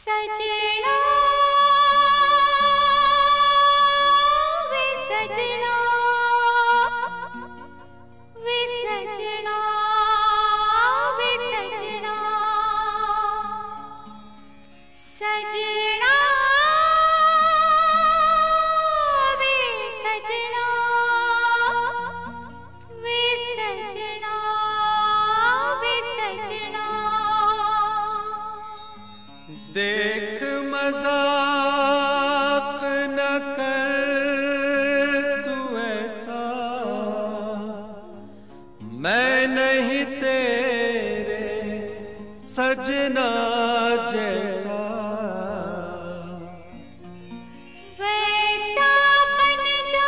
सजना वे सजना वे सजना वे सजना सजना वे सजना वे सजना वे सजना देख मजाक न कर तू ऐसा, मैं नहीं तेरे सजना जैसा। वैसा बन जा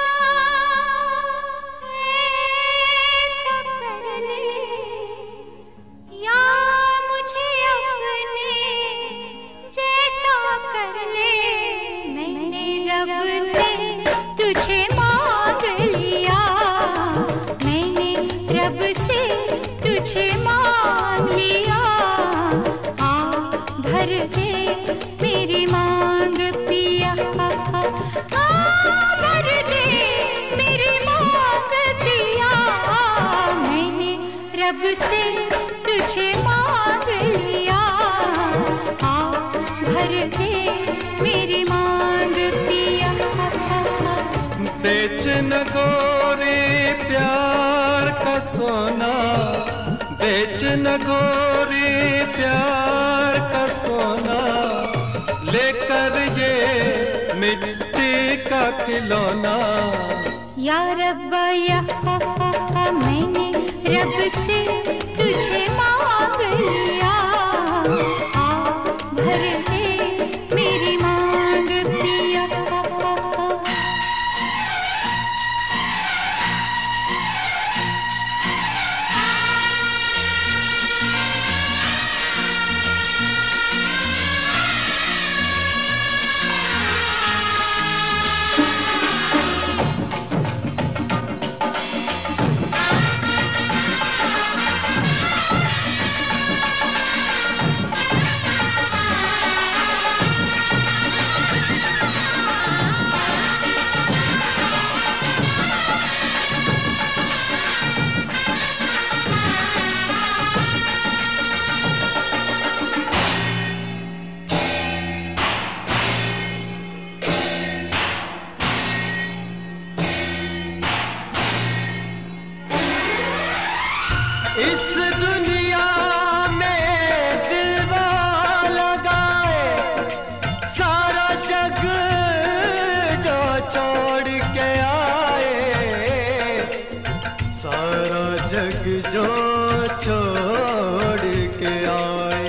ऐसा कर ले, या मुझे अपने जैसा कर ले। मैंने रब से तुझे मांग लिया, मैंने रब से तुझे मांग लिया। आ भर दे मेरी मांग पिया, आ भर दे मेरी मांग पिया। मैंने रब से तुझे मांग लिया, आ भर दे मेरी मांग पिया। बेच न गोरे प्यार का सोना, बेच न गोरे प्यार का सोना, लेकर ये मिट्टी का खिलौना। या रब्बा या मैंने रब से तुझे मांग लिया, आ भर दे मेरी मांग पिया। इस दुनिया में दिलवा लगाए, सारा जग जो छोड़ के आए, सारा जग जो छोड़ के आए।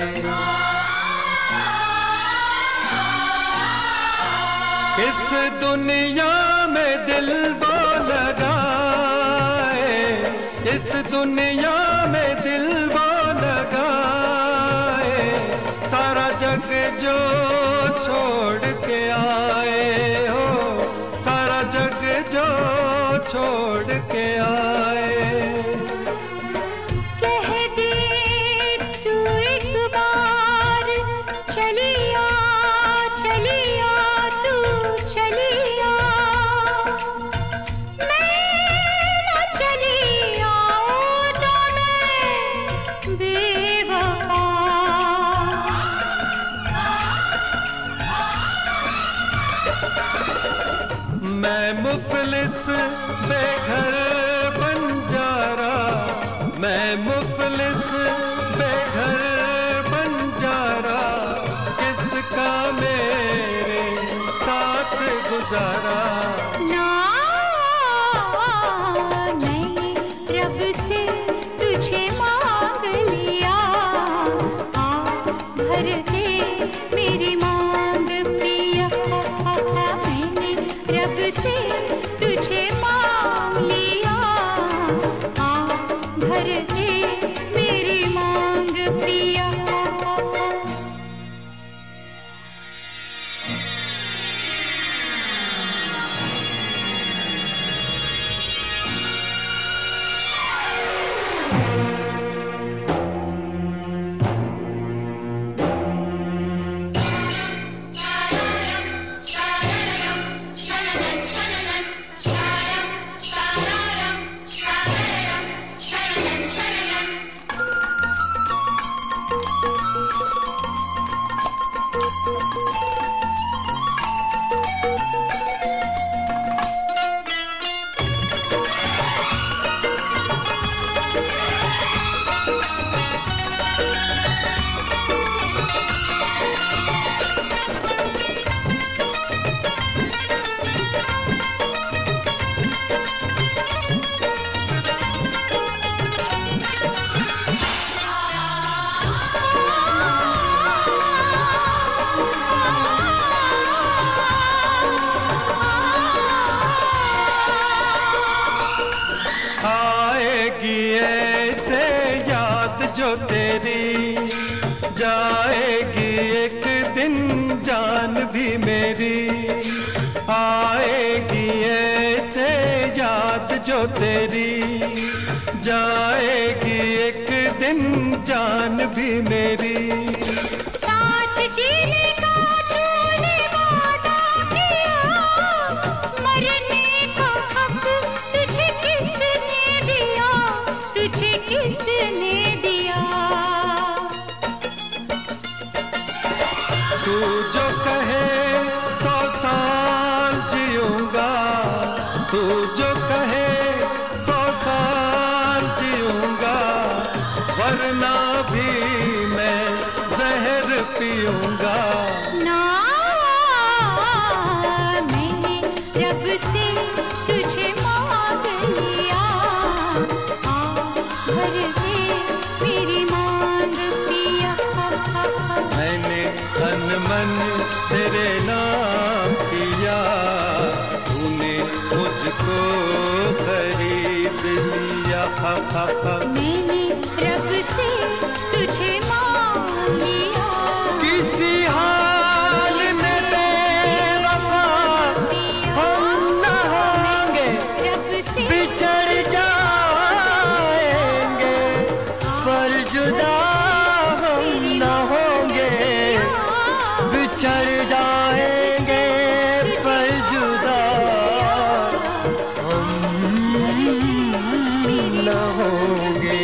इस दुनिया में दिल वो लगाए, इस दुनिया में दिल वो लगाए, सारा जग जो छोड़ के आए हो, सारा जग जो छोड़ के आए। कह दे तू एक बार चलिया चलिया तू चलिया, मैं न चली आऊं तो मैं बेवफा। मैं मुफलिस बेघर बंजारा, मैं मुफलिस बेघर बंजारा, किसका मेरे साथ गुजारा। ना मैंने रब से तुझे मांग लिया, आ भर दे मेरी मांग पिया। मैंने रब से तुझे मांग लिया, आ भर दे मेरी मांग पिया। दिन जान भी मेरी आएगी ऐसे याद जो तेरी, जाएगी एक दिन जान भी मेरी। साथ जीने का तूने वादा किया, मरने का हक तुझे किसने दिया, तुझे किसने दिया। तू जो कहे 100 साल जीऊंगा, तू जो कहे 100 साल जीऊंगा, वरना भी मैं जहर पीऊंगा। ना मैंने रब से तुझे मांग लिया, आ भर दे मेरी मांग पिया। मैंने तन मन तेरे नाम किया, तूने मुझको खरीद लिया। मैंने रब से तुझे मांग लिया, किसी हाल में बेवफा हम न होंगे, रब से बिछड़ जाएंगे पर जुदा हम न होंगे, बिछड़ जाएंगे पर जुदा हम न होंगे।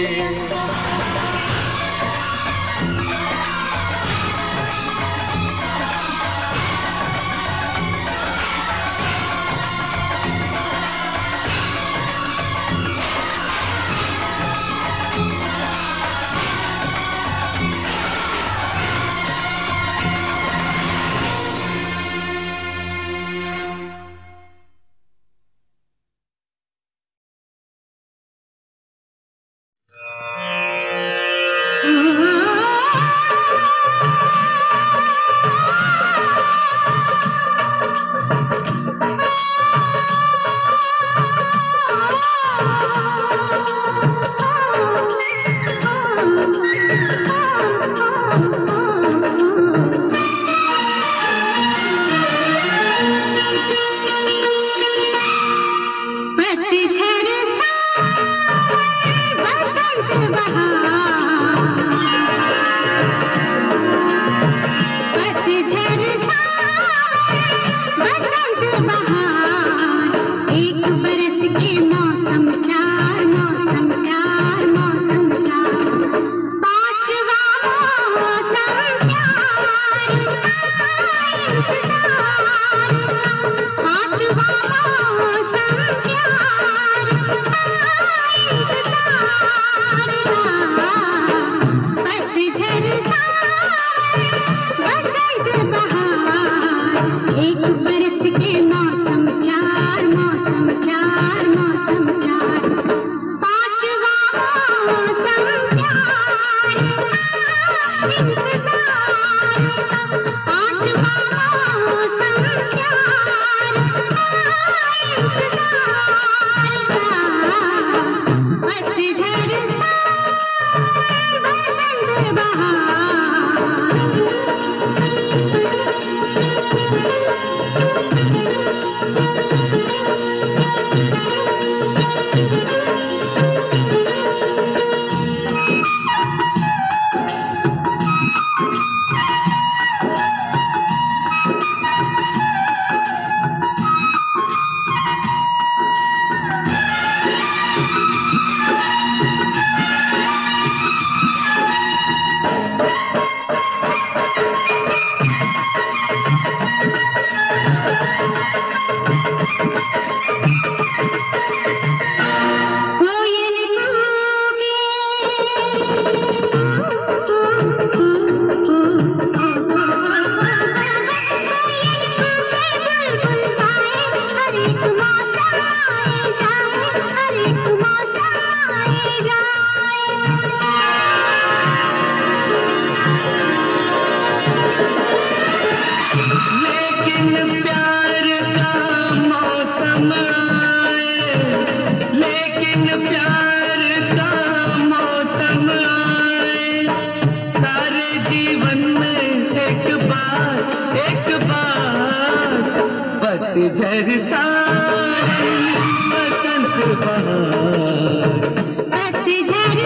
जीवन में एक बार एक बात, पतझड़ सारी बसंत बहार, पतझड़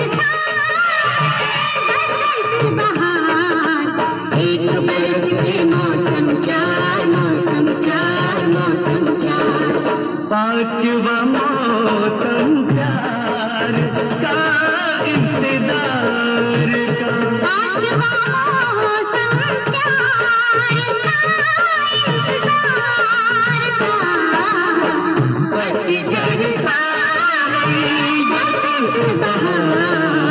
बसंत बहार, एक बरस के मौसम चार, मौसम चार, मौसम चार, पांचवा मौसम प्यार का इंतजार का, पांचवा मौसम प्यार का इंतजार का, पतझड़ सारी बसंत बहार।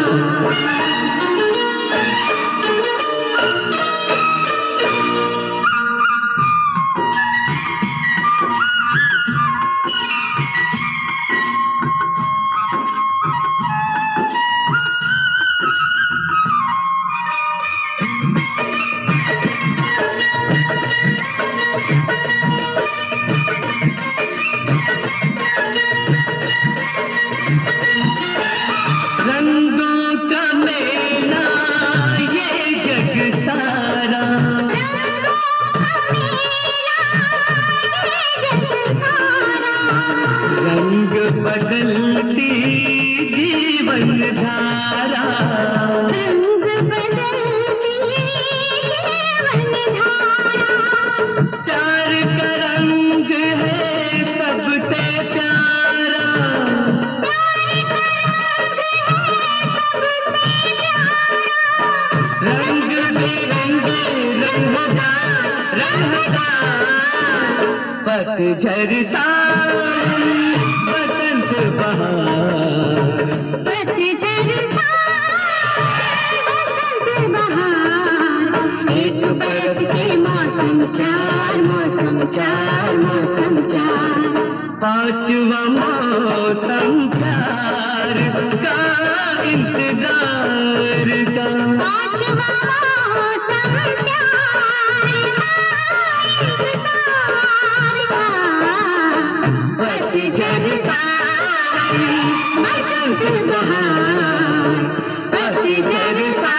रंगों का मेला ये जग सारा, रंग बदलती जीवन धारा, रंग बदलती जीवन धारा, प्यार का रंग है सबसे प्यारा, रंग बिरंगे रंगदार रंगदार, पतझड़ सारी बसंत बहार, पतझड़ बसंत बहार, एक बरस के मौसम चार, मौसम चार, मौसम चार, पांचवा मौसम प्यार का इंतजार का, पांचवा मौसम प्यार का इंतजार का, पतझड़ सारी बसंत बहार, पतझड़ सारी।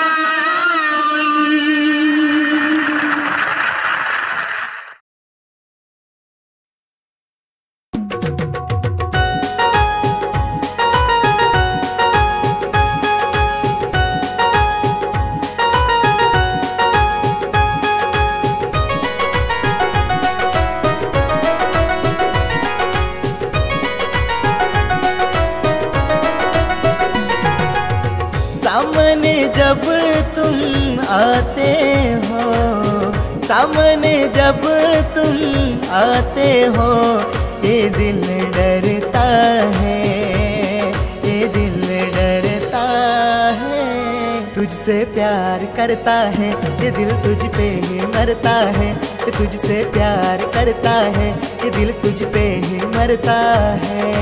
सामने जब तुम आते हो, सामने जब तुम आते हो, ये दिल डरता है, ये दिल डरता है, तुझसे प्यार करता है, ये दिल तुझ पे ही मरता है, ये तुझसे प्यार करता है, ये दिल तुझ पे ही मरता है।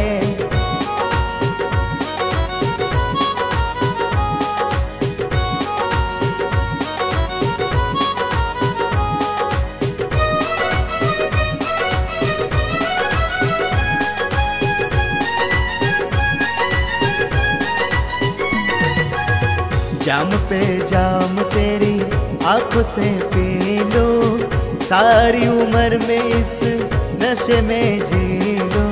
जाम पे जाम तेरी आंखों से पी लो, सारी उम्र में इस नशे में जी लो।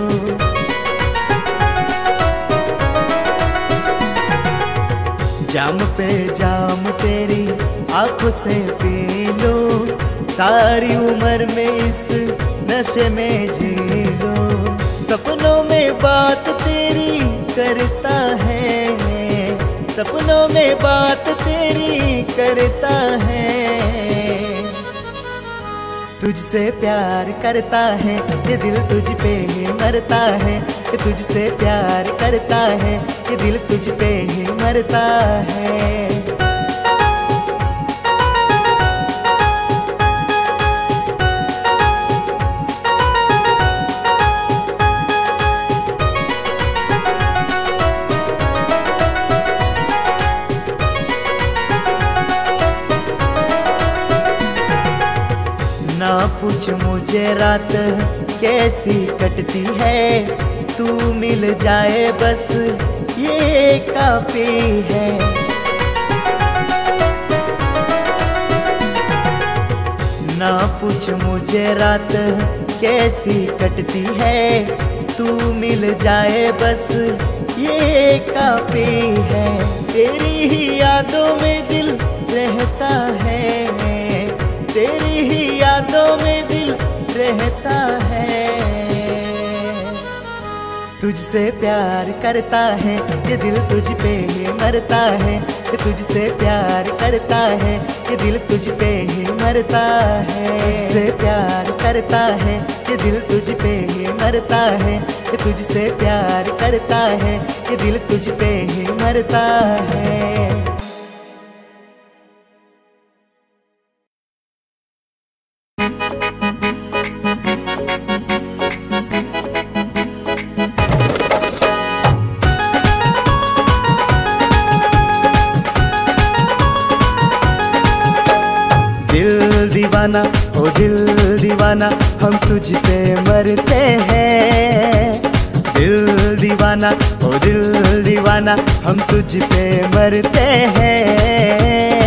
जाम पे जाम तेरी आंखों से पी लो, सारी उम्र में इस नशे में जी लो। सपनों में बात तेरी करता है, सपनों में बात तेरी करता है, तुझसे प्यार करता है, ये दिल तुझ पे ही मरता है, ये तुझसे प्यार करता है, ये दिल तुझ पे ही मरता है। ना पूछ मुझे रात कैसी कटती है, तू मिल जाए बस ये काफी है। ना पूछ मुझे रात कैसी कटती है, तू मिल जाए बस ये काफी है। तेरी ही यादों में दिल रहता है, तेरी ही यादों में दिल रहता है। तुझसे प्यार करता है ये दिल तुझ पे ही मरता है, तुझसे प्यार करता है ये दिल तुझ पे ही मरता है। तुझसे प्यार करता है ये दिल तुझ पे ही मरता है, तुझसे प्यार करता है ये दिल तुझ पे ही मरता है। दीवाना ओ दिल दीवाना हम तुझ पे मरते हैं। दिल दीवाना ओ दिल दीवाना हम तुझ पे मरते हैं।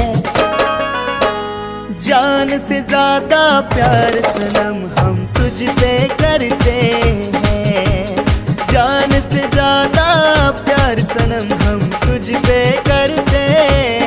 जान से ज्यादा प्यार सनम हम तुझ पे करते हैं। जान से ज्यादा प्यार सनम हम तुझ पे करते हैं।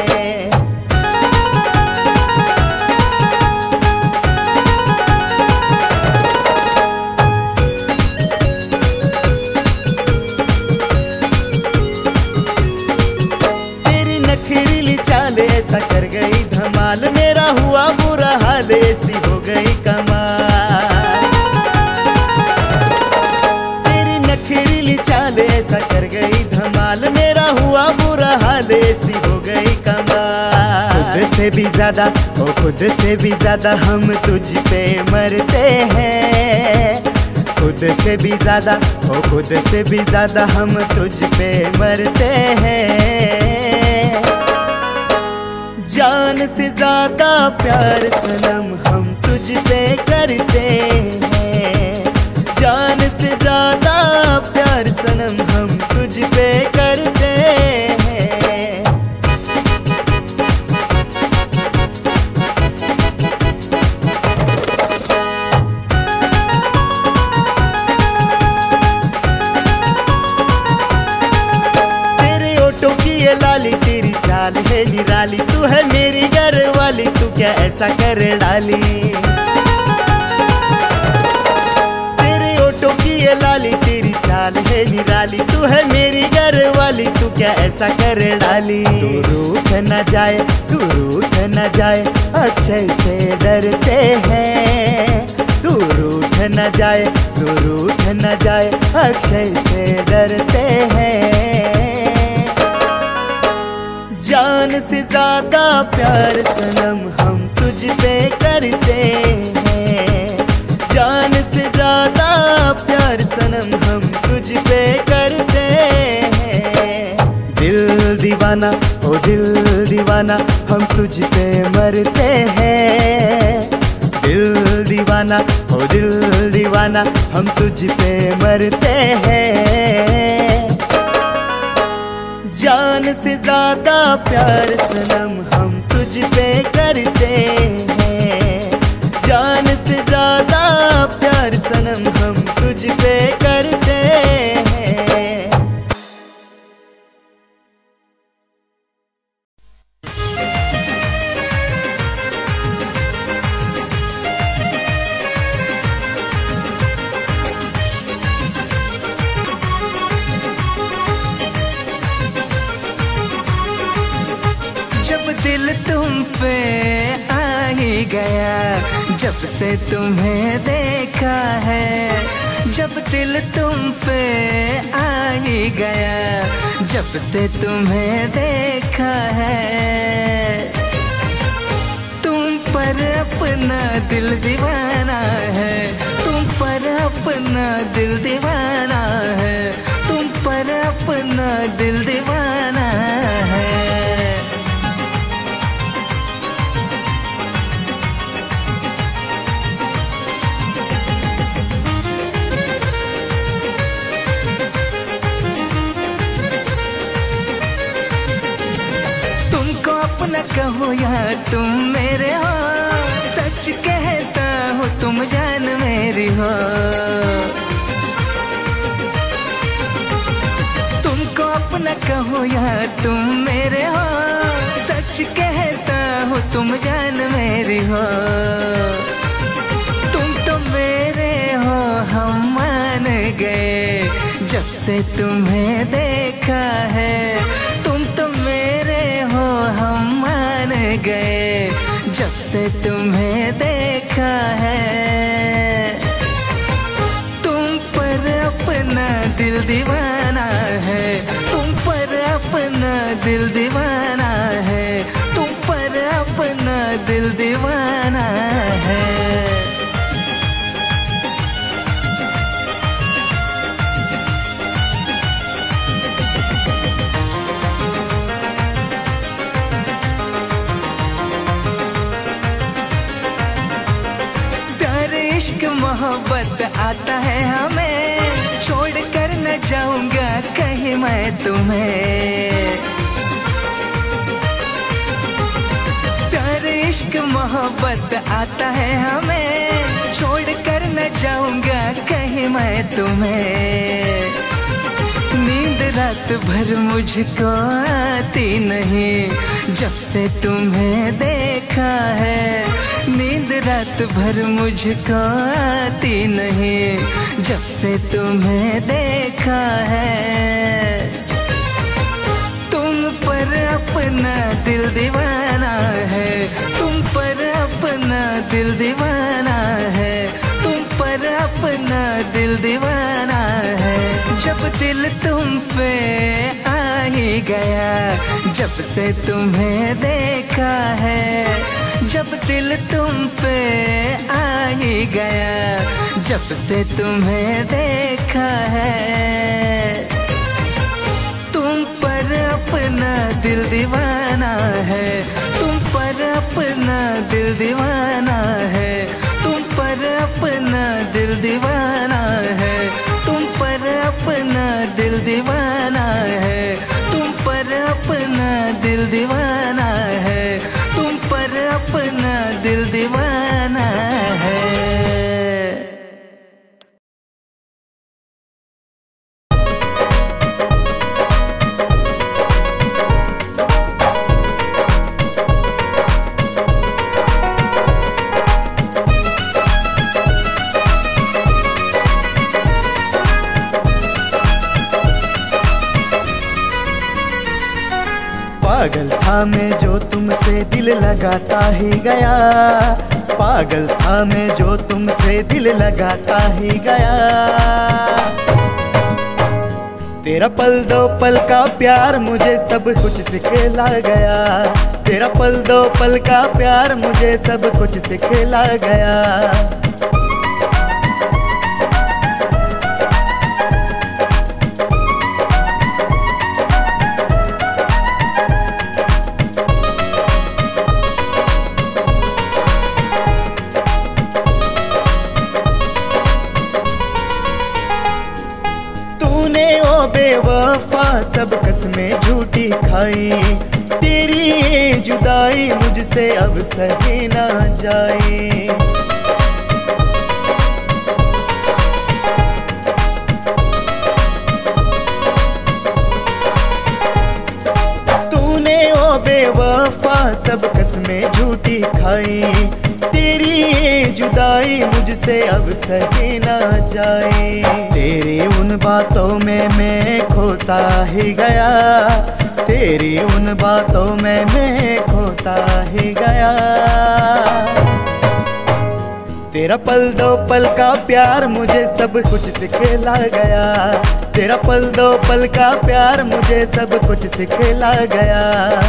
ऐसा कर गई धमाल, मेरा हुआ बुरा हाल ऐसी हो गई कमाल। तेरी नखरीली चाल ऐसा कर गई धमाल, मेरा हुआ बुरा हाल ऐसी हो गई कमाल। खुद से भी ज्यादा ओ खुद से भी ज्यादा हम तुझ पे मरते हैं। खुद से भी ज्यादा ओ खुद से भी ज्यादा हम तुझ पे मरते हैं। जान से ज्यादा प्यार सनम हम तुझ पे करते हैं। जान से ज्यादा प्यार सनम हम तुझ पे करते हैं। तेरे ओठों की ये लाली तेरी चाल है निराली, तू है मेरी घर वाली तू क्या ऐसा कर डाली। तेरे ओठों की ये लाली तेरी चाल है निराली, तू है मेरी घर वाली तू क्या ऐसा कर डाली। तू रूठ न जाए तू रूठ न जाए अक्षय से डरते हैं। तू रूठ न जाए तू रूठ न जाए अक्षय से डरते हैं। जान से ज्यादा प्यार सनम हम तुझ पे करते हैं। जान से ज्यादा प्यार सनम हम तुझ पे करते हैं। दिल दीवाना ओ दिल दीवाना हम तुझ पे मरते हैं। दिल दीवाना ओ दिल दीवाना हम तुझ पे मरते हैं। जान से ज्यादा प्यार सनम हम तुझ पे करते हैं। जान से ज्यादा प्यार सनम हम तुझ पे करते हैं। दिल तुम पे आ ही गया जब से तुम्हें देखा है। जब दिल तुम पे आ ही गया जब से तुम्हें देखा है। तुम पर अपना दिल दीवाना है, तुम पर अपना दिल दीवाना है, तुम पर अपना दिल दीवाना है। अपना कहो या तुम मेरे हो, सच सच कहता हूँ तुम जान मेरी हो। तुमको अपना कहूँ या तुम मेरे हो, सच कहता हूँ तुम जान मेरी हो। तुम तो मेरे हो हम मान गए जब से तुम्हें देखा है। तुम तो मेरे हो हम मान गए जब से तुम्हें देखा है। तुम पर अपना दिल दीवाना है, तुम पर अपना दिल दीवाना है, तुम पर अपना दिल दीवाना है। इश्क मोहब्बत आता है हमें, छोड़ कर न जाऊंगा कहीं मैं तुम्हें। प्यार इश्क मोहब्बत आता है हमें, छोड़ कर न जाऊंगा कहीं मैं तुम्हें। नींद रात भर मुझको आती नहीं जब से तुम्हें देखा है। नींद रात भर मुझको आती नहीं जब से तुम्हें देखा है। तुम पर अपना दिल दीवाना है, तुम पर अपना दिल दीवाना है, तुम पर अपना दिल दीवाना है। जब दिल तुम पे आ ही गया जब से तुम्हें देखा है। जब दिल तुम पे आ ही गया जब से तुम्हें देखा है। तुम पर अपना दिल दीवाना है, तुम पर अपना दिल दीवाना है, तुम पर अपना दिल दीवाना है, तुम पर अपना दिल दीवाना है, तुम पर अपना दिल दीवाना है, तुम पर अपना दिल दीवाना है। पागल था मैं जो तुमसे दिल लगाता ही गया, पागल था मैं जो तुमसे दिल लगाता ही गया। तेरा पल दो पल का प्यार मुझे सब कुछ सिखला गया, तेरा पल दो पल का प्यार मुझे सब कुछ सिखला गया। बेवफा सब कसमें झूठी खाई, तेरी ये जुदाई मुझसे अब सही ना जाए। तूने ओ बेवफा सब कसमें झूठी खाई, तेरी ये जुदाई मुझसे अब सही ना जाए। तेरी उन बातों में मैं खोता ही गया, तेरी उन बातों में मैं खोता ही गया। तेरा पल दो पल का प्यार मुझे सब कुछ सिखला गया, तेरा पल दो पल का प्यार मुझे सब कुछ सिखला गया।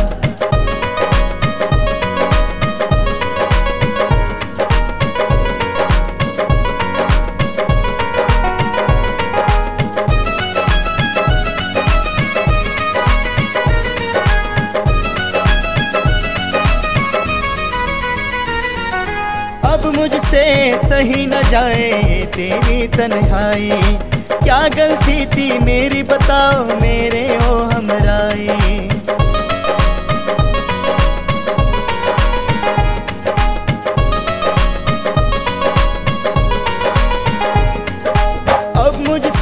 अब मुझसे सही न जाए तेरी तन्हाई, क्या गलती थी मेरी बताओ मेरे ओ हमराई।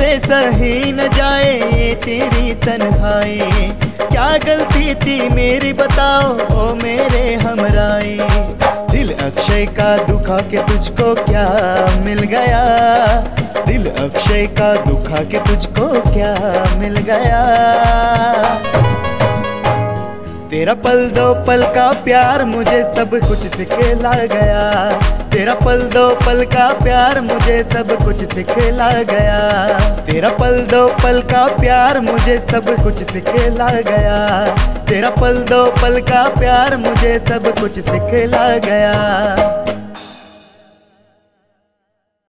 मुझसे सही न जाए ये तेरी तन्हाई। क्या गलती थी मेरी बताओ ओ मेरे हमराई। दिल अक्षय का दुखा के तुझको क्या मिल गया, दिल अक्षय का दुखा के तुझको क्या मिल गया। तेरा पल दो पल का प्यार मुझे सब कुछ सिखला गया, तेरा पल दो पल का प्यार मुझे सब कुछ सिखला गया। तेरा पल दो पल का प्यार मुझे सब कुछ सिखला गया, तेरा पल दो पल का प्यार मुझे सब कुछ सिखला गया।